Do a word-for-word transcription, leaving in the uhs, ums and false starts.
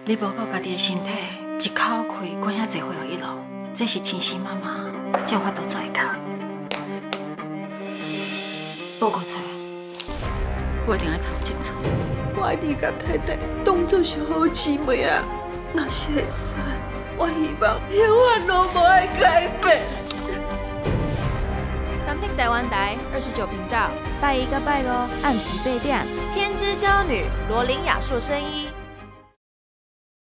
你无顾家己的身体，一口气管遐济血予一路，这是亲生妈妈才有法度做会到。报告出来，我一定要查清楚。 我爱你甲太太当作是好姊妹啊，若是会使，我希望永远拢无爱改变。 三立台湾台二十九频道，拜一个拜五，暗时八点，天之娇女罗琳雅硕声医。